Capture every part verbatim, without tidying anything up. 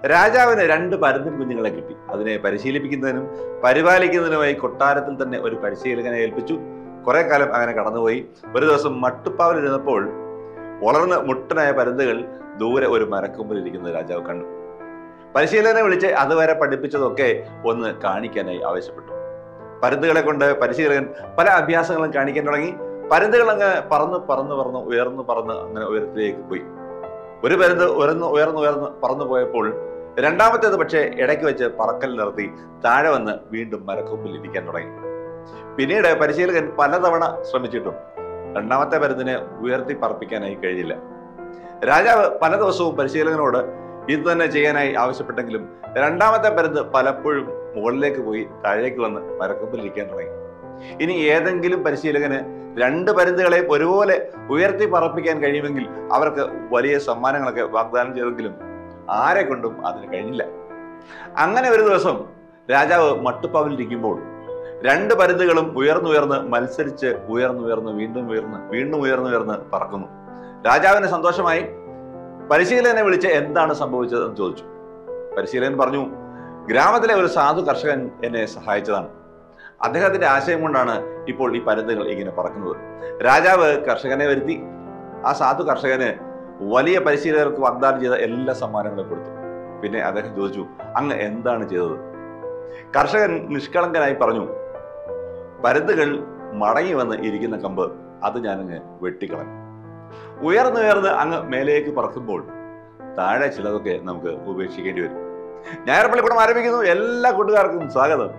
രാജാവിന് രണ്ട് പരുന്തിൻ കുഞ്ഞുങ്ങളെ കിട്ടി. അതിനെ പരിശീലിപ്പിക്കുന്നതിനും പരിപാലിക്കുന്നതിനുമായി കൊട്ടാരത്തിൽ തന്നെ ഒരു പരിശീലകനെ ഏൽപ്പിച്ചു. കുറെ കാലം അങ്ങനെ കടന്നുപോയി. ഒരു ദിവസം മട്ടുപ്പാവിലിരുന്നപ്പോൾ വളർന്ന് മുട്ടനായ പരുന്തുകൾ ദൂരെ ഒരു മരക്കൊമ്പിൽ ഇരിക്കുന്നത് രാജാവ് കണ്ടു. പരിശീലകനെ വിളിച്ച് അതുവരെ പഠിപ്പിച്ചതൊക്കെ ഒന്ന് കാണിക്കാനായി ആവശ്യപ്പെട്ടു. പരുന്തുകളെ കൊണ്ട് പരിശീലകൻ പല അഭ്യാസങ്ങളും കാണിക്കാൻ തുടങ്ങി. പരുന്തുകൾ അങ്ങ് പറന്ന് പറന്ന് പറന്ന് ഉയർന്നു പറന്ന് അങ്ങനെ ഉയരത്തിലേക്ക് പോയി. ഒരു പരുന്ത് ഉയർന്ന് ഉയർന്ന് ഉയർന്ന് പറന്നു പോയപ്പോൾ രണ്ടാമത്തേത് പക്ഷേ ഇടയ്ക്ക് വെച്ച് പറക്കൽ നിർത്തി താഴെ വന്ന് വീണ്ടും മരക്കൊമ്പിൽ ഇരിക്കാൻ തുടങ്ങി. പിന്നീട് പരിശീലകൻ പലതവണ ശ്രമിച്ചിട്ടും രണ്ടാമത്തെ പരുന്തിനെ ഉയർത്തി പറപ്പിക്കാനായി കഴിഞ്ഞില്ല. രാജാവ് പല ദിവസവും പരിശീലകനോട് ഇത് തന്നെ ചെയ്യാനായി ആവശ്യപ്പെട്ടെങ്കിലും രണ്ടാമത്തെ പരുന്ത് പലപ്പോഴും മുകളിലേക്ക് പോയി താഴേക്ക് വന്ന് മരക്കൊമ്പിൽ ഇരിക്കാൻ തുടങ്ങി. ഇനി ഏതെങ്കിലും പരിശീലകന് രണ്ട് പരുന്തുകളെ ഒരുപോലെ ഉയർത്തി പറപ്പിക്കാൻ കഴിയുമെങ്കിൽ അവർക്ക് വലിയ സമ്മാനങ്ങളൊക്കെ വാഗ്ദാനം ചെയ്തെങ്കിലും ആരെ കൊണ്ടും അതിന് കഴിഞ്ഞില്ല. അങ്ങനെ ഒരു ദിവസം രാജാവ് മട്ടുപ്പാവിലിരിക്കുമ്പോൾ രണ്ട് പരുന്തുകളും ഉയർന്നുയർന്ന് മത്സരിച്ച് ഉയർന്നുയർന്ന് വീണ്ടും ഉയർന്ന് വീണ്ടും ഉയർന്നുയർന്ന് പറക്കുന്നു. രാജാവിന് സന്തോഷമായി. പരിശീലകനെ വിളിച്ച് എന്താണ് സംഭവിച്ചതെന്ന് ചോദിച്ചു. പരിശീലകൻ പറഞ്ഞു, ഗ്രാമത്തിലെ ഒരു സാധു കർഷകൻ എന്നെ സഹായിച്ചതാണ്. അദ്ദേഹത്തിന്റെ ആശയം കൊണ്ടാണ് ഇപ്പോൾ ഈ പരുന്തുകൾ ഇങ്ങനെ പറക്കുന്നത്. രാജാവ് കർഷകനെ വരുത്തി. ആ സാധു കർഷകന് വലിയ പരിശീലകർക്ക് വാഗ്ദാനം ചെയ്ത എല്ലാ സമ്മാനങ്ങളും കൊടുത്തു. പിന്നെ അദ്ദേഹം ചോദിച്ചു, അങ്ങ് എന്താണ് ചെയ്തത്? കർഷകൻ നിഷ്കളങ്കനായി പറഞ്ഞു, പരുന്തുകൾ മടങ്ങി വന്ന് ഇരിക്കുന്ന കമ്പ് അത് ഞാനങ്ങ് വെട്ടിക്കളഞ്ഞു. ഉയർന്നുയർന്ന് അങ്ങ് മേലേക്ക് പറക്കുമ്പോൾ താഴെ ചിലതൊക്കെ നമുക്ക് ഉപേക്ഷിക്കേണ്ടി വരും. ഞായർപ്പള്ളിക്കൂടം ആരംഭിക്കുന്നു. എല്ലാ കൂട്ടുകാർക്കും സ്വാഗതം.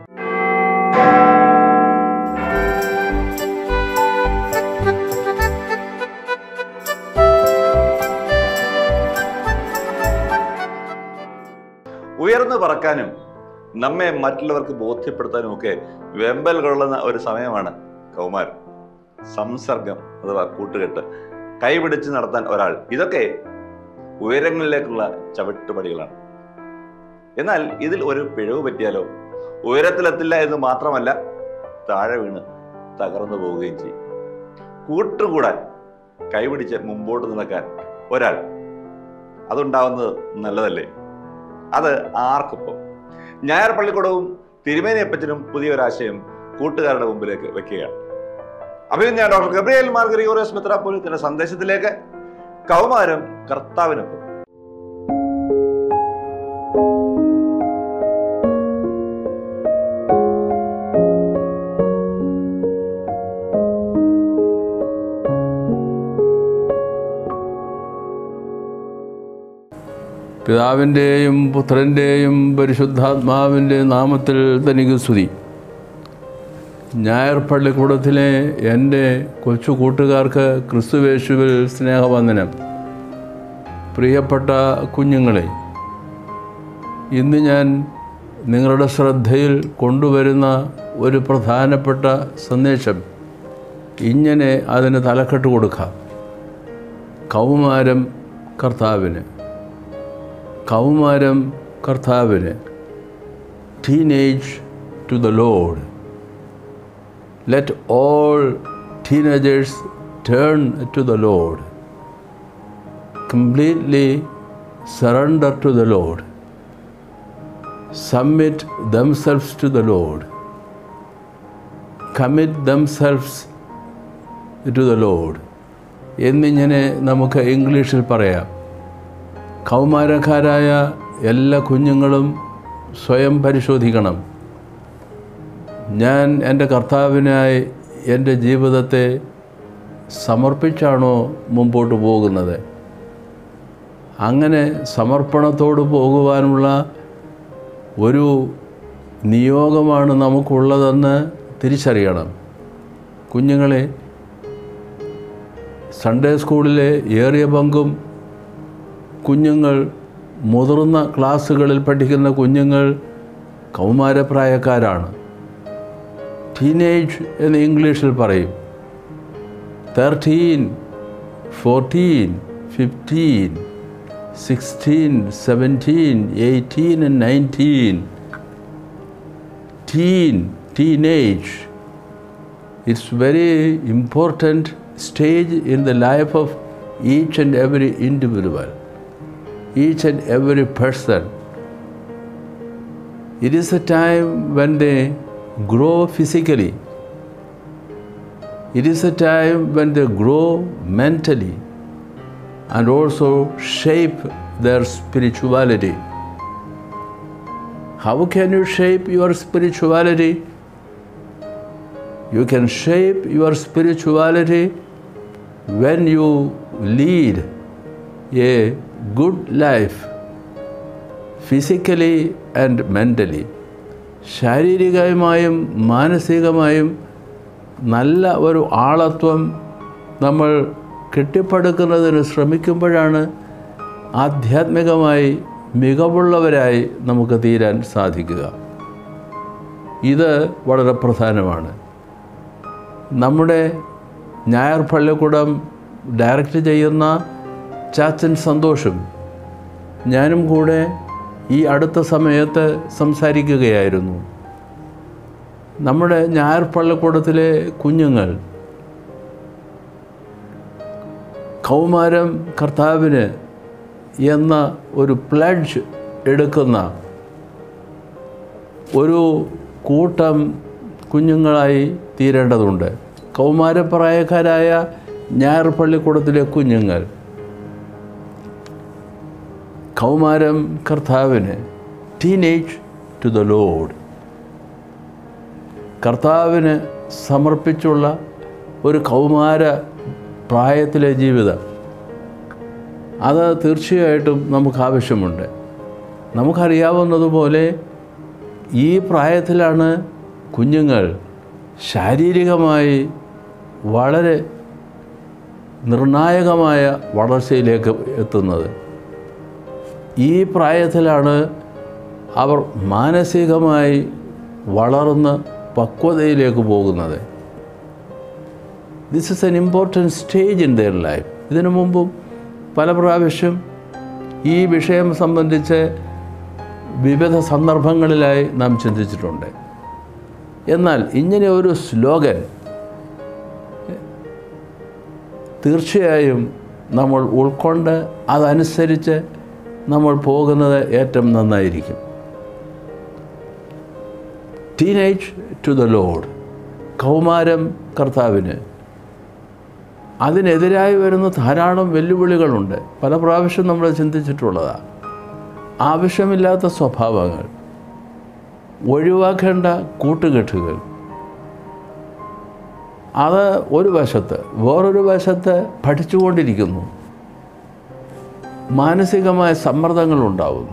ഉയർന്നു പറക്കാനും നമ്മെ മറ്റുള്ളവർക്ക് ബോധ്യപ്പെടുത്താനും ഒക്കെ വെമ്പൽ കൊള്ളുന്ന ഒരു സമയമാണ് കൗമാരം. സംസർഗം അഥവാ കൂട്ടുകെട്ട്, കൈപിടിച്ച് നടത്താൻ ഒരാൾ, ഇതൊക്കെ ഉയരങ്ങളിലേക്കുള്ള ചവിട്ടുപടികളാണ്. എന്നാൽ ഇതിൽ ഒരു പിഴവ് പറ്റിയാലോ ഉയരത്തിലെത്തില്ല എന്ന് മാത്രമല്ല, താഴെ വീണ് തകർന്നു പോവുകയും ചെയ്യും. കൂട്ടുകൂടാൻ, കൈപിടിച്ച് മുമ്പോട്ട് നടക്കാൻ ഒരാൾ, അതുണ്ടാവുന്നത് നല്ലതല്ലേ? അത് ആർക്കിപ്പം? ഞായർപ്പള്ളിക്കൂടവും തിരുമേനിയപ്പച്ചനും പുതിയൊരാശയം കൂട്ടുകാരുടെ മുമ്പിലേക്ക് വെക്കുകയാണ്. അപ്പോൾ ഞാൻ ഡോക്ടർ ഗബ്രിയേൽ മാർ ഗ്രിഗോറിയോസ് മെത്രാപ്പോലീത്തയുടെ സന്ദേശത്തിലേക്ക്. കൗമാരം കർത്താവിനൊപ്പം. പിതാവിൻ്റെയും പുത്രൻ്റെയും പരിശുദ്ധാത്മാവിൻ്റെയും നാമത്തിൽ തനിക്ക് സ്തുതി. ഞായർപ്പള്ളിക്കൂടത്തിലെ എൻ്റെ കൊച്ചു കൂട്ടുകാർക്ക് ക്രിസ്തുവേശുവിൽ സ്നേഹവന്ദനം. പ്രിയപ്പെട്ട കുഞ്ഞുങ്ങളെ, ഇന്ന് ഞാൻ നിങ്ങളുടെ ശ്രദ്ധയിൽ കൊണ്ടുവരുന്ന ഒരു പ്രധാനപ്പെട്ട സന്ദേശം ഇങ്ങനെ അതിന് തലക്കെട്ട് കൊടുക്കാം: കൗമാരം കർത്താവിന്. കൗമാരം കർത്താവിന്. Teenage to the Lord. Let all teenagers turn to the Lord. Completely surrender to the Lord. Submit themselves to the Lord. Commit themselves to the Lord എന്നിങ്ങനെ നമുക്ക് ഇംഗ്ലീഷിൽ പറയാം. കൗമാരക്കാരായ എല്ലാ കുഞ്ഞുങ്ങളും സ്വയം പരിശോധിക്കണം. ഞാൻ എൻ്റെ കർത്താവിനായി എൻ്റെ ജീവിതത്തെ സമർപ്പിച്ചാണോ മുമ്പോട്ട് പോകുന്നത്? അങ്ങനെ സമർപ്പണത്തോട് പോകുവാനുള്ള ഒരു നിയോഗമാണ് നമുക്കുള്ളതെന്ന് തിരിച്ചറിയണം. കുഞ്ഞുങ്ങളെ, സൺഡേ സ്കൂളിലെ ഏറിയ പങ്കും കുഞ്ഞുങ്ങൾ, മുതിർന്ന ക്ലാസ്സുകളിൽ പഠിക്കുന്ന കുഞ്ഞുങ്ങൾ കൗമാരപ്രായക്കാരാണ്. ടീനേജ് എന്ന് ഇംഗ്ലീഷിൽ പറയും. Thirteen, fourteen, fifteen, sixteen, seventeen, eighteen and nineteen. Teen, teenage. It's very important stage in the life of each and every individual, each and every person. It is a time when they grow physically. It is a time when they grow mentally and also shape their spirituality. How can you shape your spirituality? You can shape your spirituality when you lead a good life, physically and mentally. ശാരീരികമായും മാനസികമായും നല്ല ഒരു ആളത്വം നമ്മൾ കെട്ടിപ്പടുക്കുന്നതിന് ശ്രമിക്കുമ്പോഴാണ് ആധ്യാത്മികമായി മികവുള്ളവരായി നമുക്ക് തീരാൻ സാധിക്കുക. ഇത് വളരെ പ്രധാനമാണ്. നമ്മുടെ ഞായർ പള്ളിക്കൂടം ഡയറക്റ്റ് ചെയ്യുന്ന ചാച്ചൻ സന്തോഷും ഞാനും കൂടെ ഈ അടുത്ത സമയത്ത് സംസാരിക്കുകയായിരുന്നു. നമ്മുടെ ഞായർ പള്ളിക്കൂടത്തിലെ കുഞ്ഞുങ്ങൾ കൗമാരം കർത്താവിന് എന്ന ഒരു പ്ലഡ്ജ് എടുക്കുന്ന ഒരു കൂട്ടം കുഞ്ഞുങ്ങളായി തീരേണ്ടതുണ്ട്. കൗമാരപ്രായക്കാരായ ഞായർ പള്ളിക്കൂടത്തിലെ കുഞ്ഞുങ്ങൾ കൗമാരം കർത്താവിന്, ടീനേജ് ടു ദ ലോഡ്, കർത്താവിന് സമർപ്പിച്ചുള്ള ഒരു കൗമാര പ്രായത്തിലെ ജീവിതം, അത് തീർച്ചയായിട്ടും നമുക്ക് ആവശ്യമുണ്ട്. നമുക്കറിയാവുന്നതുപോലെ ഈ പ്രായത്തിലാണ് കുഞ്ഞുങ്ങൾ ശാരീരികമായി വളരെ നിർണായകമായ വളർച്ചയിലേക്ക് എത്തുന്നത്. ഈ പ്രായത്തിലാണ് അവർ മാനസികമായി വളർന്ന് പക്വതയിലേക്ക് പോകുന്നത്. This is an important stage in their life. ഇതിനു മുമ്പും പല പ്രാവശ്യം ഈ വിഷയം സംബന്ധിച്ച് വിവിധ സന്ദർഭങ്ങളിലായി നാം ചിന്തിച്ചിട്ടുണ്ട്. എന്നാൽ ഇങ്ങനെ ഒരു സ്ലോഗൻ തീർച്ചയായും നമ്മൾ ഉൾക്കൊണ്ട് അതനുസരിച്ച് നമ്മൾ പോകുന്നത് ഏറ്റവും നന്നായിരിക്കും. ടീനേജ് ടു ദ ലോഡ്, കൗമാരം കർത്താവിന്. അതിനെതിരായി വരുന്ന ധാരാളം വെല്ലുവിളികളുണ്ട്. പല പ്രാവശ്യം നമ്മൾ ചിന്തിച്ചിട്ടുള്ളതാണ്. ആവശ്യമില്ലാത്ത സ്വഭാവങ്ങൾ, ഒഴിവാക്കേണ്ട കൂട്ടുകെട്ടുകൾ, അത് ഒരു വശത്ത്. വേറൊരു വശത്ത് പഠിച്ചുകൊണ്ടിരിക്കുന്നു, മാനസികമായ സമ്മർദ്ദങ്ങളുണ്ടാവുന്നു.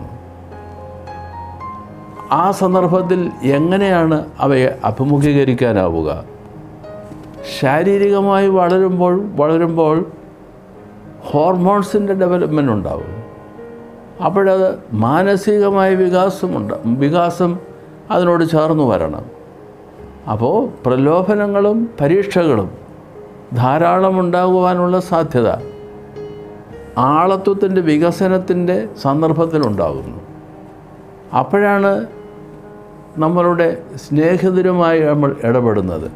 ആ സന്ദർഭത്തിൽ എങ്ങനെയാണ് അവയെ അഭിമുഖീകരിക്കാനാവുക? ശാരീരികമായി വളരുമ്പോൾ വളരുമ്പോൾ ഹോർമോൺസിൻ്റെ ഡെവലപ്മെൻ്റ് ഉണ്ടാവും. അപ്പോഴത് മാനസികമായ വികാസമുണ്ട്, വികാസം അതിനോട് ചേർന്ന് വരണം. അപ്പോൾ പ്രലോഭനങ്ങളും പരീക്ഷകളും ധാരാളം ഉണ്ടാകുവാനുള്ള സാധ്യത ആളത്വത്തിൻ്റെ വികസനത്തിൻ്റെ സന്ദർഭത്തിലുണ്ടാകുന്നു. അപ്പോഴാണ് നമ്മളുടെ സ്നേഹിതരുമായി നമ്മൾ ഇടപെടുന്നത്.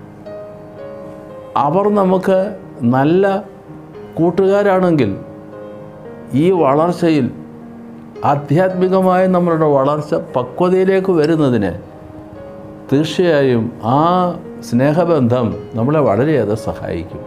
അവർ നമുക്ക് നല്ല കൂട്ടുകാരാണെങ്കിൽ ഈ വളർച്ചയിൽ, ആധ്യാത്മികമായ നമ്മളുടെ വളർച്ച പക്വതയിലേക്ക് വരുന്നതിന് തീർച്ചയായും ആ സ്നേഹബന്ധം നമ്മളെ വളരെയേറെ സഹായിക്കും.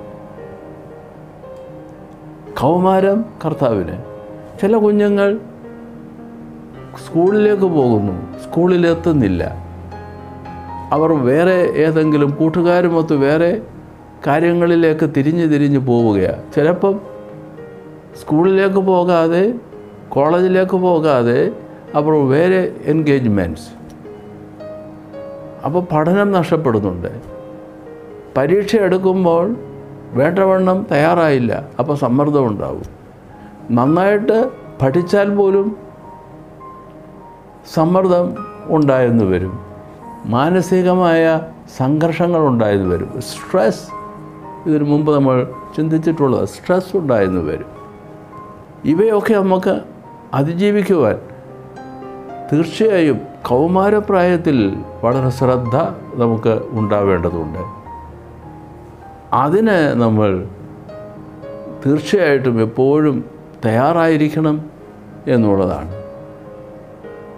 കൗമാരം കർത്താവിന്. ചില കുഞ്ഞുങ്ങൾ സ്കൂളിലേക്ക് പോകുന്നു, സ്കൂളിലെത്തുന്നില്ല. അവർ വേറെ ഏതെങ്കിലും കൂട്ടുകാരുമൊത്ത് വേറെ കാര്യങ്ങളിലേക്ക് തിരിഞ്ഞ് തിരിഞ്ഞ് പോവുകയാണ്. ചിലപ്പം സ്കൂളിലേക്ക് പോകാതെ, കോളേജിലേക്ക് പോകാതെ അവർ വേറെ എൻഗേജ്മെൻറ്റ്സ്. അപ്പോൾ പഠനം നഷ്ടപ്പെടുന്നുണ്ട്. പരീക്ഷ എടുക്കുമ്പോൾ വേണ്ടവണ്ണം തയ്യാറായില്ല, അപ്പോൾ സമ്മർദ്ദമുണ്ടാവും. നന്നായിട്ട് പഠിച്ചാൽ പോലും സമ്മർദ്ദം ഉണ്ടായെന്ന് വരും, മാനസികമായ സംഘർഷങ്ങൾ ഉണ്ടായെന്ന് വരും, സ്ട്രെസ്. ഇതിനു മുമ്പ് നമ്മൾ ചിന്തിച്ചിട്ടുള്ളത് സ്ട്രെസ് ഉണ്ടായെന്ന് വരും. ഇവയൊക്കെ നമുക്ക് അതിജീവിക്കുവാൻ തീർച്ചയായും കൗമാരപ്രായത്തിൽ വളരെ ശ്രദ്ധ നമുക്ക് ഉണ്ടാവേണ്ടതുണ്ട്. അതിന് നമ്മൾ തീർച്ചയായിട്ടും എപ്പോഴും തയ്യാറായിരിക്കണം എന്നുള്ളതാണ്.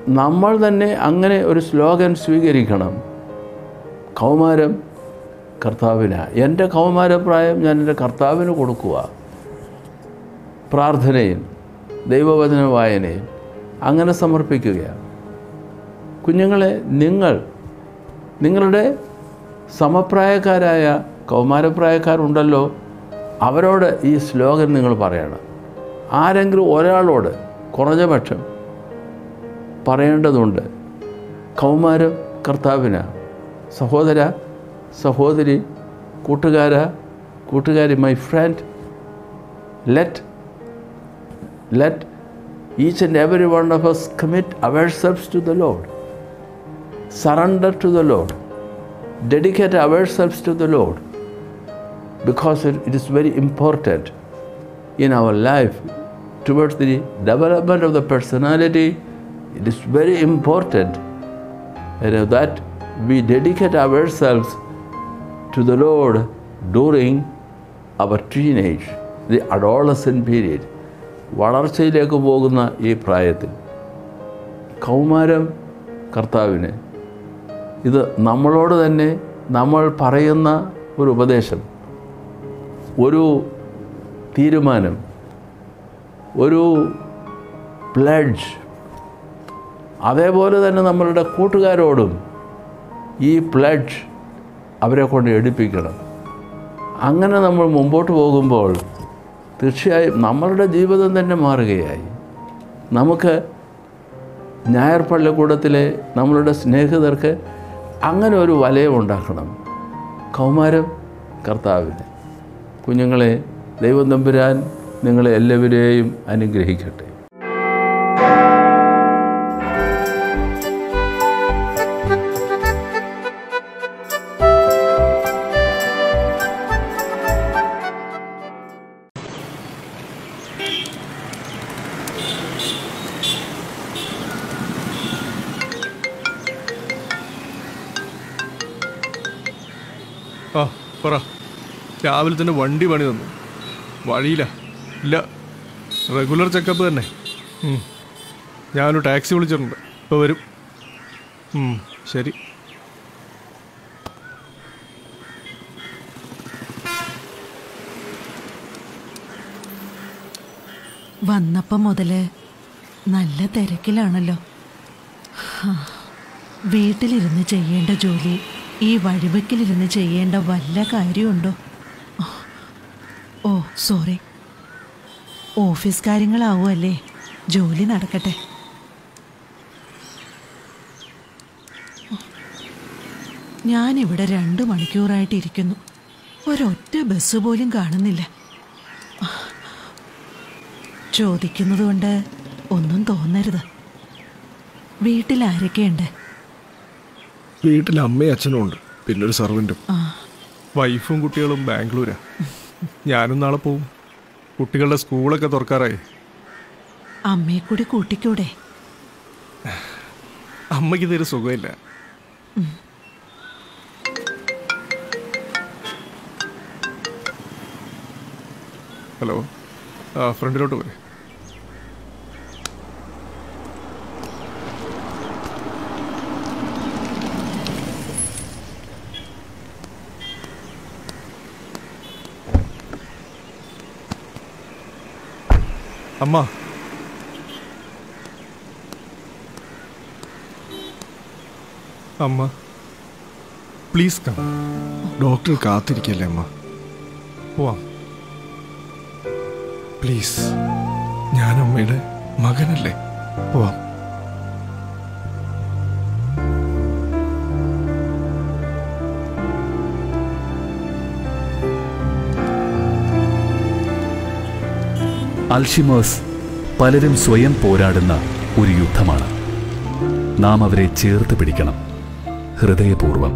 നമ്മൾ തന്നെ അങ്ങനെ ഒരു സ്ലോഗൻ സ്വീകരിക്കണം. കൗമാരം കർത്താവിന്, എൻ്റെ കൗമാരപ്രായം ഞാൻ എൻ്റെ കർത്താവിന് കൊടുക്കുക. പ്രാർത്ഥനയും ദൈവവചന വായനയും അങ്ങനെ സമർപ്പിക്കുകയാണ്. കുഞ്ഞുങ്ങളെ, നിങ്ങൾ നിങ്ങളുടെ സമപ്രായക്കാരായ കൗമാരപ്രായക്കാരുണ്ടല്ലോ, അവരോട് ഈ സ്ലോഗൻ നിങ്ങൾ പറയണം. ആരെങ്കിലും ഒരാളോട് കുറഞ്ഞ പക്ഷം പറയേണ്ടതുണ്ട്. കൗമാരം കർത്താവിന്. സഹോദര, സഹോദരി, കൂട്ടുകാര, കൂട്ടുകാരി, my friend, let let each and every one of us commit ourselves to the Lord, surrender to the Lord, dedicate ourselves to the Lord, because it, it is very important in our life towards the development of the personality. It is very important, you know, that we dedicate ourselves to the Lord during our teenage, the adolescent period. വളർച്ചയിലേക്ക് പോകുന്ന ഈ പ്രായത്തിൽ കൗമാരം കർത്താവിന്. ഇത് നമ്മളോട് തന്നെ നമ്മൾ പറയുന്ന ഒരു ഉപദേശം, ഒരു തീരുമാനം, ഒരു പ്ലഡ്ജ്. അതേപോലെ തന്നെ നമ്മളുടെ കൂട്ടുകാരോടും ഈ പ്ലഡ്ജ് അവരെ കൊണ്ട് എടുപ്പിക്കണം. അങ്ങനെ നമ്മൾ മുമ്പോട്ട് പോകുമ്പോൾ തീർച്ചയായും നമ്മളുടെ ജീവിതം തന്നെ മാറുകയായി. നമുക്ക് ഞായർ പള്ളിക്കൂടത്തിലെ നമ്മളുടെ സ്നേഹിതർക്ക് അങ്ങനെ ഒരു വലയം ഉണ്ടാക്കണം. കൗമാരം കർത്താവിന്. കുഞ്ഞുങ്ങളെ, ദൈവം തമ്പുരാൻ നിങ്ങളെ എല്ലാവരെയും അനുഗ്രഹിക്കട്ടെ. ആ പറ. രാവിലെ തന്നെ വണ്ടി പണി തന്നു. വഴിയില്ല. ഇല്ല, റെഗുലർ ചെക്കപ്പ് തന്നെ. ഞാനൊരു ടാക്സി വിളിച്ചിട്ടുണ്ട്, ഇപ്പോൾ വരും. ശരി. വന്നപ്പം മുതല് നല്ല തിരക്കിലാണല്ലോ. വീട്ടിലിരുന്ന് ചെയ്യേണ്ട ജോലി ഈ വഴിവെക്കിലിരുന്ന് ചെയ്യേണ്ട വല്ല കാര്യമുണ്ടോ? ഓ സോറി, ഓഫീസ് കാര്യങ്ങളാവുമല്ലേ. ജോലി നടക്കട്ടെ. ഞാനിവിടെ രണ്ട് മണിക്കൂറായിട്ടിരിക്കുന്നു. ഒരൊറ്റ ബസ് പോലും കാണുന്നില്ല. ചോദിക്കുന്നത് കൊണ്ട് ഒന്നും തോന്നരുത്. വീട്ടിൽ ആരൊക്കെയുണ്ട്? വീട്ടിൽ അമ്മയും അച്ഛനും ഉണ്ട്, പിന്നെ ഒരു സർവൻറ്റും. വൈഫും കുട്ടികളും ബാംഗ്ലൂരാ. ഞാനും നാളെ പോവും. കുട്ടികളുടെ സ്കൂളൊക്കെ തുറക്കാറായി. അമ്മയെ കൂടി കൂട്ടിക്കൂടെ? അമ്മയ്ക്ക് ഇതൊരു സുഖമില്ല. ഹലോ, ആ ഫ്രണ്ടിലോട്ട് പോരെ. അമ്മ, അമ്മ പ്ലീസ് കം. ഡോക്ടർ കാത്തിരിക്കല്ലേ അമ്മ. പോവാം പ്ലീസ്. ഞാൻ അമ്മയുടെ മകനല്ലേ. പോവാം. അൽഷിമേഴ്സ് പലരും സ്വയം പോരാടുന്ന ഒരു യുദ്ധമാണ്. നാം അവരെ ചേർത്ത് പിടിക്കണം, ഹൃദയപൂർവ്വം.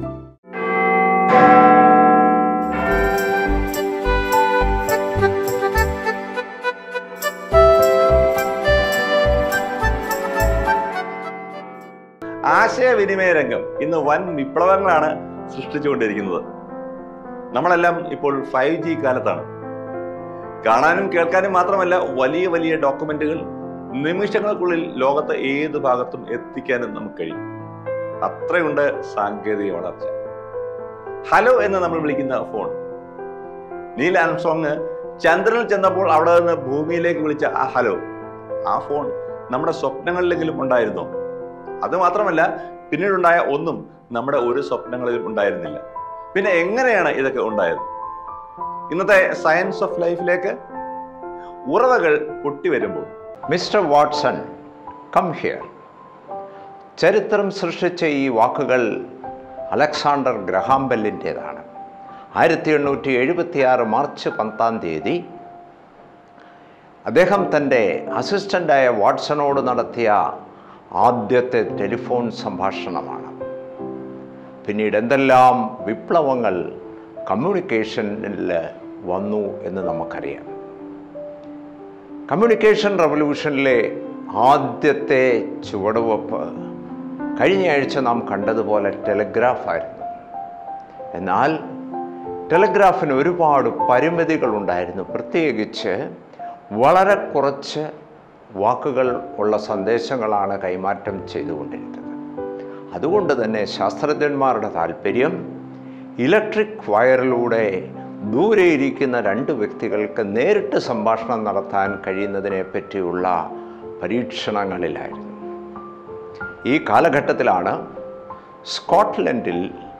ആശയവിനിമയ രംഗം ഇന്ന് വൻ വിപ്ലവങ്ങളാണ് സൃഷ്ടിച്ചുകൊണ്ടിരിക്കുന്നത്. നമ്മളെല്ലാം ഇപ്പോൾ ഫൈവ് ജി കാലത്താണ്. കാണാനും കേൾക്കാനും മാത്രമല്ല, വലിയ വലിയ ഡോക്യുമെന്റുകൾ, നിമിഷങ്ങൾക്കുള്ളിൽ ലോകത്തെ ഏത് ഭാഗത്തും എത്തിക്കാനും നമുക്ക് കഴിയും. അത്രയുണ്ട് സാങ്കേതിക വളർച്ച. ഹലോ എന്ന് നമ്മൾ വിളിക്കുന്ന ഫോൺ, നീൽ ആംസ്ട്രോങ് ചന്ദ്രനിൽ ചെന്നപ്പോൾ അവിടെ നിന്ന് ഭൂമിയിലേക്ക് വിളിച്ച ആ ഹലോ, ആ ഫോൺ നമ്മുടെ സ്വപ്നങ്ങളിലെങ്കിലും ഉണ്ടായിരുന്നോ? അതുമാത്രമല്ല, പിന്നീടുണ്ടായ ഒന്നും നമ്മുടെ ഒരു സ്വപ്നങ്ങളിലും ഉണ്ടായിരുന്നില്ല. പിന്നെ എങ്ങനെയാണ് ഇതൊക്കെ ഉണ്ടായത്? ഇന്നത്തെ സയൻസ് ഓഫ് ലൈഫിലേക്ക് ഉറവകൾ പൊട്ടിവരുമ്പോൾ, മിസ്റ്റർ വാട്സൺ, കം ഹിയർ. ചരിത്രം സൃഷ്ടിച്ച ഈ വാക്കുകൾ അലക്സാണ്ടർ ഗ്രഹാം ബെല്ലിൻ്റേതാണ്. ആയിരത്തി എണ്ണൂറ്റി എഴുപത്തി ആറ് മാർച്ച് പത്താം തീയതി അദ്ദേഹം തൻ്റെ അസിസ്റ്റൻ്റായ വാട്സണോട് നടത്തിയ ആദ്യത്തെ ടെലിഫോൺ സംഭാഷണമാണ്. പിന്നീട് എന്തെല്ലാം വിപ്ലവങ്ങൾ കമ്മ്യൂണിക്കേഷനിൽ വന്നു എന്ന് നമുക്കറിയാം. കമ്മ്യൂണിക്കേഷൻ റവല്യൂഷനിലെ ആദ്യത്തെ ചുവടുവെപ്പ് കഴിഞ്ഞയാഴ്ച നാം കണ്ടതുപോലെ ടെലിഗ്രാഫായിരുന്നു. എന്നാൽ ടെലിഗ്രാഫിന് ഒരുപാട് പരിമിതികളുണ്ടായിരുന്നു. പ്രത്യേകിച്ച് വളരെ കുറച്ച് വാക്കുകൾ ഉള്ള സന്ദേശങ്ങളാണ് കൈമാറ്റം ചെയ്തുകൊണ്ടിരുന്നത്. അതുകൊണ്ട് തന്നെ ശാസ്ത്രജ്ഞന്മാരുടെ താല്പര്യം ഇലക്ട്രിക് വയറിലൂടെ ദൂരെ ഇരിക്കുന്ന രണ്ട് വ്യക്തികൾക്ക് നേരിട്ട് സംഭാഷണം നടത്താൻ കഴിയുന്നതിനെ പറ്റിയുള്ള പരീക്ഷണങ്ങളിലായിരുന്നു. ഈ കാലഘട്ടത്തിലാണ് സ്കോട്ട്ലൻഡിൽ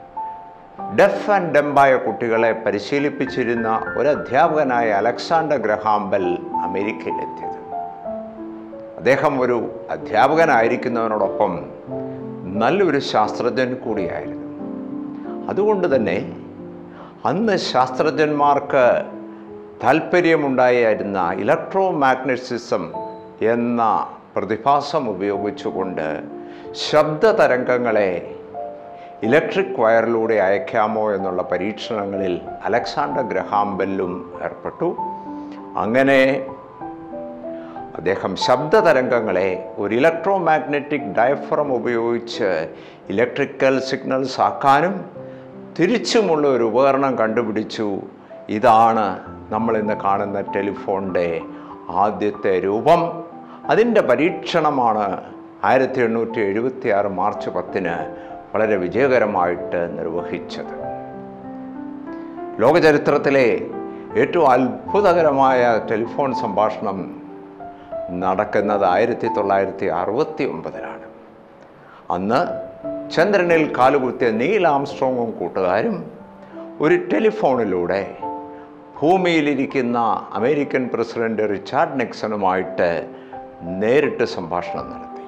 ഡെഫ് ആൻഡ് ഡെംബായ കുട്ടികളെ പരിശീലിപ്പിച്ചിരുന്ന ഒരു അധ്യാപകനായ അലക്സാണ്ടർ ഗ്രഹാം ബെൽ അമേരിക്കയിലെത്തിയത്. അദ്ദേഹം ഒരു അധ്യാപകനായിരിക്കുന്നതിനോടൊപ്പം നല്ലൊരു ശാസ്ത്രജ്ഞൻ കൂടിയായിരുന്നു. അതുകൊണ്ട് തന്നെ അന്ന് ശാസ്ത്രജ്ഞന്മാർക്ക് താല്പര്യമുണ്ടായിരുന്ന ഇലക്ട്രോ മാഗ്നറ്റിസം എന്ന പ്രതിഭാസം ഉപയോഗിച്ചുകൊണ്ട് ശബ്ദ തരംഗങ്ങളെ ഇലക്ട്രിക് വയറിലൂടെ അയക്കാമോ എന്നുള്ള പരീക്ഷണങ്ങളിൽ അലക്സാണ്ടർ ഗ്രഹാം ബെല്ലും ഏർപ്പെട്ടു. അങ്ങനെ അദ്ദേഹം ശബ്ദ തരംഗങ്ങളെ ഒരു ഇലക്ട്രോ മാഗ്നറ്റിക് ഡയഫ്രം ഉപയോഗിച്ച് ഇലക്ട്രിക്കൽ സിഗ്നൽസ് ആക്കാനും തിരിച്ചുമുള്ള ഒരു ഉപകരണം കണ്ടുപിടിച്ചു. ഇതാണ് നമ്മളിന്ന് കാണുന്ന ടെലിഫോണിൻ്റെ ആദ്യത്തെ രൂപം. അതിൻ്റെ പരീക്ഷണമാണ് ആയിരത്തി എണ്ണൂറ്റി എഴുപത്തി ആറ് മാർച്ച് പത്തിന് വളരെ വിജയകരമായിട്ട് നിർവഹിച്ചത്. ലോകചരിത്രത്തിലെ ഏറ്റവും അത്ഭുതകരമായ ടെലിഫോൺ സംഭാഷണം നടക്കുന്നത് ആയിരത്തി തൊള്ളായിരത്തി അറുപത്തി ഒമ്പതിലാണ്. അന്ന് ചന്ദ്രനിൽ കാലുകുത്തിയ നീൽ ആംസ്ട്രോങ്ങും കൂട്ടുകാരും ഒരു ടെലിഫോണിലൂടെ ഭൂമിയിലിരിക്കുന്ന അമേരിക്കൻ പ്രസിഡന്റ് റിച്ചാർഡ് നിക്സണുമായിട്ട് നേരിട്ട് സംഭാഷണം നടത്തി.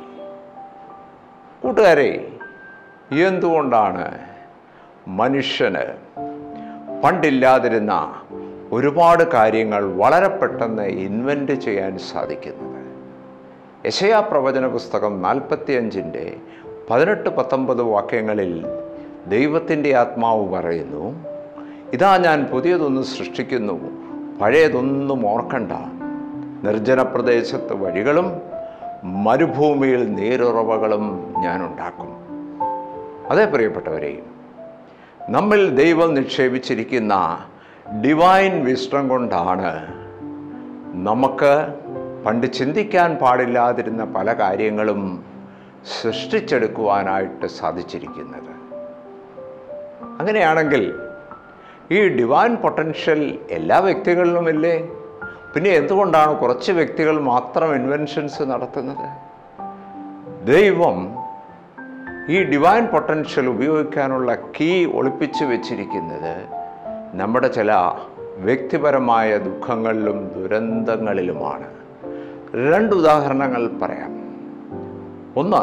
കൂട്ടുകാരെ, എന്തുകൊണ്ടാണ് മനുഷ്യന് പണ്ടില്ലാതിരുന്ന ഒരുപാട് കാര്യങ്ങൾ വളരെ പെട്ടെന്ന് ഇൻവെൻ്റ് ചെയ്യാൻ സാധിക്കുന്നത്? യെശയ്യാ പ്രവചന പുസ്തകം നാൽപ്പത്തി അഞ്ചിൻ്റെ പതിനെട്ട് പത്തൊമ്പത് വാക്യങ്ങളിൽ ദൈവത്തിൻ്റെ ആത്മാവ് പറയുന്നു, ഇതാ ഞാൻ പുതിയതൊന്ന് സൃഷ്ടിക്കുന്നു, പഴയതൊന്നും ഓർക്കണ്ട. നിർജ്ജന പ്രദേശത്ത് വഴികളും മരുഭൂമിയിൽ നീരുറവകളും ഞാൻ ഉണ്ടാക്കും. അതേ പ്രിയപ്പെട്ടവരെ, നമ്മിൽ ദൈവം നിക്ഷേപിച്ചിരിക്കുന്ന ഡിവൈൻ വിസ്ഡം കൊണ്ടാണ് നമുക്ക് പണ്ട് ചിന്തിക്കാൻ പാടില്ലാതിരുന്ന പല കാര്യങ്ങളും സൃഷ്ടിച്ചെടുക്കുവാനായിട്ട് സാധിച്ചിരിക്കുന്നത്. അങ്ങനെയാണെങ്കിൽ ഈ ഡിവൈൻ പൊട്ടൻഷ്യൽ എല്ലാ വ്യക്തികളിലുമില്ലേ? പിന്നെ എന്തുകൊണ്ടാണ് കുറച്ച് വ്യക്തികൾ മാത്രം ഇൻവെൻഷൻസ് നടത്തുന്നത്? ദൈവം ഈ ഡിവൈൻ പൊട്ടൻഷ്യൽ ഉപയോഗിക്കാനുള്ള കീ ഒളിപ്പിച്ചു വെച്ചിരിക്കുന്നത് നമ്മുടെ ചില വ്യക്തിപരമായ ദുഃഖങ്ങളിലും ദുരന്തങ്ങളിലുമാണ്. രണ്ട് ഉദാഹരണങ്ങൾ പറയാം. ഒന്ന്,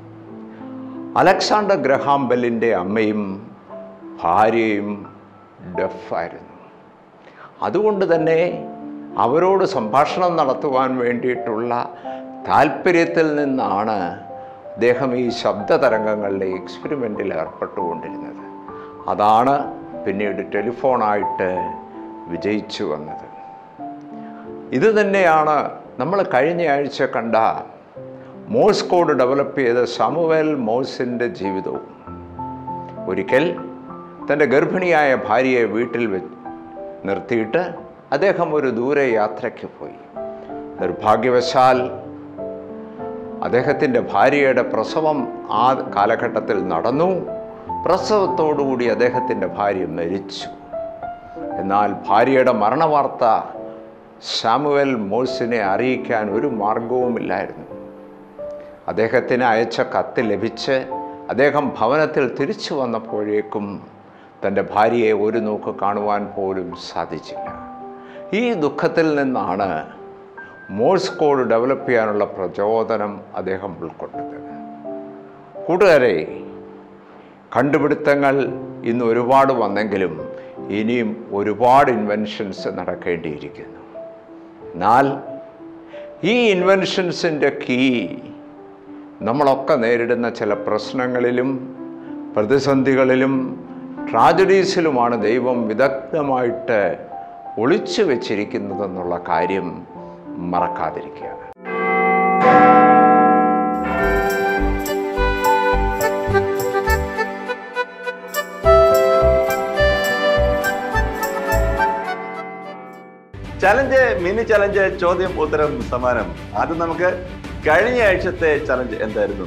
അലക്സാണ്ടർ ഗ്രഹാം ബെല്ലിൻ്റെ അമ്മയും ഭാര്യയും ഡെഫായിരുന്നു. അതുകൊണ്ട് തന്നെ അവരോട് സംഭാഷണം നടത്തുവാൻ വേണ്ടിയിട്ടുള്ള താല്പര്യത്തിൽ നിന്നാണ് അദ്ദേഹം ഈ ശബ്ദതരംഗങ്ങളുടെ എക്സ്പെരിമെൻറ്റിൽ ഏർപ്പെട്ടുകൊണ്ടിരുന്നത്. അതാണ് പിന്നീട് ടെലിഫോണായിട്ട് വിജയിച്ചു വന്നത്. ഇത് തന്നെയാണ് നമ്മൾ കഴിഞ്ഞ ആഴ്ച കണ്ട മോഴ്സ് കോഡ് ഡെവലപ്പ് ചെയ്ത സാമുവേൽ മോഴ്സിൻ്റെ ജീവിതവും. ഒരിക്കൽ തൻ്റെ ഗർഭിണിയായ ഭാര്യയെ വീട്ടിൽ വെച്ച് നിർത്തിയിട്ട് അദ്ദേഹം ഒരു ദൂരെ യാത്രയ്ക്ക് പോയി. നിർഭാഗ്യവശാൽ അദ്ദേഹത്തിൻ്റെ ഭാര്യയുടെ പ്രസവം ആ കാലഘട്ടത്തിൽ നടന്നു. പ്രസവത്തോടുകൂടി അദ്ദേഹത്തിൻ്റെ ഭാര്യ മരിച്ചു. എന്നാൽ ഭാര്യയുടെ മരണവാർത്ത സാമുവൽ മോഴ്സിനെ അറിയിക്കാൻ ഒരു മാർഗവുമില്ലായിരുന്നു. അദ്ദേഹത്തിന് അയച്ച കത്ത് ലഭിച്ച് അദ്ദേഹം ഭവനത്തിൽ തിരിച്ചു വന്നപ്പോഴേക്കും തൻ്റെ ഭാര്യയെ ഒരു നോക്ക് കാണുവാൻ പോലും സാധിച്ചില്ല. ഈ ദുഃഖത്തിൽ നിന്നാണ് മോഴ്സ് കോഡ് ഡെവലപ്പ് ചെയ്യാനുള്ള പ്രചോദനം അദ്ദേഹം ഉൾക്കൊണ്ടത്. കൂട്ടുകാരെ, കണ്ടുപിടുത്തങ്ങൾ ഇന്ന് ഒരുപാട് വന്നെങ്കിലും ഇനിയും ഒരുപാട് ഇൻവെൻഷൻസ് നടക്കേണ്ടിയിരിക്കുന്നു. എന്നാൽ ഈ ഇൻവെൻഷൻസിൻ്റെ കീ നമ്മളൊക്കെ നേരിടുന്ന ചില പ്രശ്നങ്ങളിലും പ്രതിസന്ധികളിലും ട്രാജഡീസിലുമാണ് ദൈവം വിദഗ്ധമായിട്ട് ഒളിച്ചു വച്ചിരിക്കുന്നതെന്നുള്ള കാര്യം മറക്കാതിരിക്കുക. ചലഞ്ച്, മിനി ചലഞ്ച്, ചോദ്യം ഉത്തരം സമ്മാനം. ആദ്യം നമുക്ക് കഴിഞ്ഞ ആഴ്ചത്തെ ചലഞ്ച് എന്തായിരുന്നു?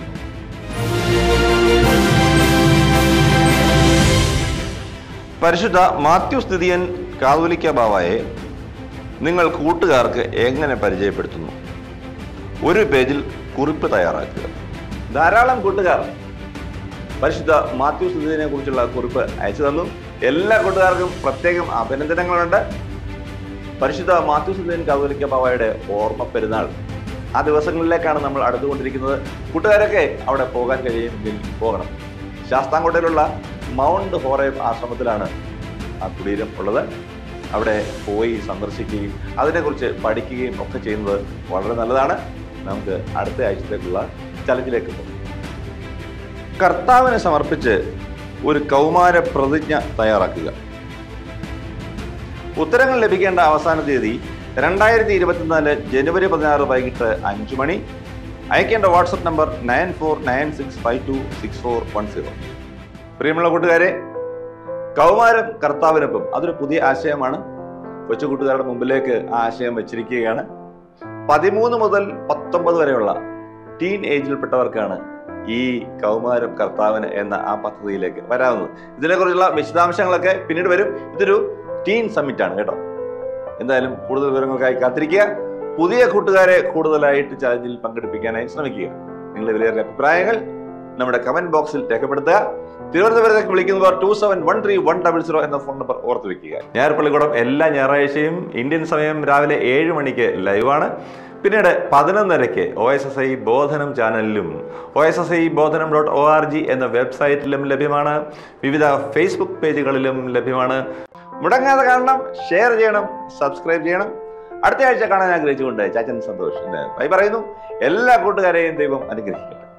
പരിശുദ്ധ മാത്യു സ്ഥിതിയൻ കാതോലിക്ക ബാവായെ നിങ്ങൾ കൂട്ടുകാർക്ക് എങ്ങനെ പരിചയപ്പെടുത്തുന്നു? ഒരു പേജിൽ കുറിപ്പ് തയ്യാറാക്കുക. ധാരാളം കൂട്ടുകാർ പരിശുദ്ധ മാത്യു സ്ഥിതിയനെ കുറിച്ചുള്ള കുറിപ്പ് അയച്ചു തന്നു. എല്ലാ കൂട്ടുകാർക്കും പ്രത്യേകം അഭിനന്ദനങ്ങളുണ്ട്. പരിശുദ്ധ മാത്യു സ്ഥിതിയൻ കാതോലിക്ക ബാവായുടെ ഓർമ്മ പെരുന്നാൾ ആ ദിവസങ്ങളിലേക്കാണ് നമ്മൾ അടുത്തുകൊണ്ടിരിക്കുന്നത്. കൂട്ടുകാരൊക്കെ അവിടെ പോകാൻ കഴിയുമെങ്കിൽ പോകണം. ശാസ്താംകോട്ടയിലുള്ള മൗണ്ട് ഹോറേബ് ആശ്രമത്തിലാണ് ആ കുടീരം ഉള്ളത്. അവിടെ പോയി സന്ദർശിക്കുകയും അതിനെക്കുറിച്ച് പഠിക്കുകയും ഒക്കെ ചെയ്യുന്നത് വളരെ നല്ലതാണ്. നമുക്ക് അടുത്ത ആഴ്ചത്തേക്കുള്ള ചലഞ്ചിലേക്ക് പോകും. കർത്താവിനെ സമർപ്പിച്ച് ഒരു കൗമാര പ്രതിജ്ഞ തയ്യാറാക്കുക. ഉത്തരങ്ങൾ ലഭിക്കേണ്ട അവസാന തീയതി രണ്ടായിരത്തി ഇരുപത്തിനാല് ജനുവരി പതിനാറ് വൈകിട്ട് അഞ്ചു മണി. അയക്കേണ്ട WhatsApp number nine four nine six five two six four one zero. പ്രിയമുള്ള കൂട്ടുകാരെ, കൗമാരം കർത്താവിനൊപ്പം അതൊരു പുതിയ ആശയമാണ്. കൊച്ചു കൂട്ടുകാരുടെ മുമ്പിലേക്ക് ആ ആശയം വെച്ചിരിക്കുകയാണ്. പതിമൂന്ന് മുതൽ പത്തൊമ്പത് വരെയുള്ള ടീൻ ഏജിൽപ്പെട്ടവർക്കാണ് ഈ കൗമാരം കർത്താവിന് എന്ന ആ പദ്ധതിയിലേക്ക് വരാവുന്നത്. ഇതിനെക്കുറിച്ചുള്ള വിശദാംശങ്ങളൊക്കെ പിന്നീട് വരും. ഇതൊരു ടീൻ സമ്മിറ്റ് ആണ് കേട്ടോ. എന്തായാലും കൂടുതൽ വിവരങ്ങൾക്കായി കാത്തിരിക്കുക. പുതിയ കൂട്ടുകാരെ കൂടുതലായിട്ട് ചലഞ്ചിൽ പങ്കെടുപ്പിക്കാനായി ശ്രമിക്കുക. നിങ്ങളുടെ വിലയേറിയ അഭിപ്രായങ്ങൾ നമ്മുടെ കമന്റ് ബോക്സിൽ രേഖപ്പെടുത്തുക. തിരുവനന്തപുരത്തേക്ക് വിളിക്കുന്നവർ two seven one three one double zero എന്ന ഫോൺ നമ്പർ ഓർത്ത് വെക്കുക. ഞായർപ്പള്ളിക്കൂടം എല്ലാ ഞായറാഴ്ചയും ഇന്ത്യൻ സമയം രാവിലെ ഏഴ് മണിക്ക് ലൈവാണ്. പിന്നീട് പതിനൊന്നരയ്ക്ക് O S S I Bodhanam ചാനലിലും O S S I Bodhanam dot O R G എന്ന വെബ്സൈറ്റിലും ലഭ്യമാണ്. വിവിധ ഫേസ്ബുക്ക് പേജുകളിലും ലഭ്യമാണ്. മുടങ്ങാതെ കാണണം, ഷെയർ ചെയ്യണം, സബ്സ്ക്രൈബ് ചെയ്യണം. അടുത്ത ആഴ്ച കാണാൻ ആഗ്രഹിച്ചുകൊണ്ട് ചാച്ചൻ സന്തോഷ് ബൈ പറയുന്നു. എല്ലാ കൂട്ടുകാരെയും ദൈവം അനുഗ്രഹിക്കട്ടെ.